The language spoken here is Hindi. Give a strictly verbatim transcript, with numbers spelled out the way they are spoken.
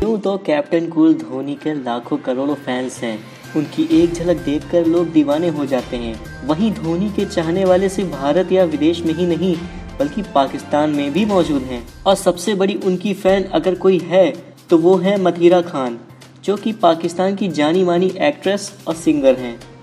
यूं तो कैप्टन कूल धोनी के लाखों करोड़ों फैंस हैं। उनकी एक झलक देखकर लोग दीवाने हो जाते हैं। वहीं धोनी के चाहने वाले सिर्फ भारत या विदेश में ही नहीं बल्कि पाकिस्तान में भी मौजूद हैं। और सबसे बड़ी उनकी फ़ैन अगर कोई है तो वो है मतीरा खान, जो कि पाकिस्तान की जानी मानी एक्ट्रेस और सिंगर हैं।